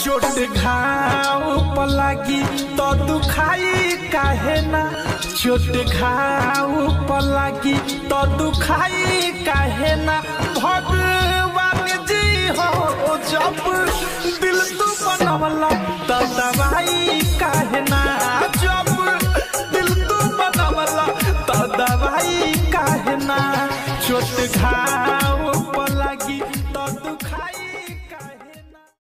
चोट घाव पर लागी तो दुखाई काहे ना चोट घाव पर लागी तो दुखाई काहे ना भगवान जी हो जब दिल तू बनवला तो दवाई काहे ना जब दिल तू बनवला तो दवाई काहे ना चोट घाव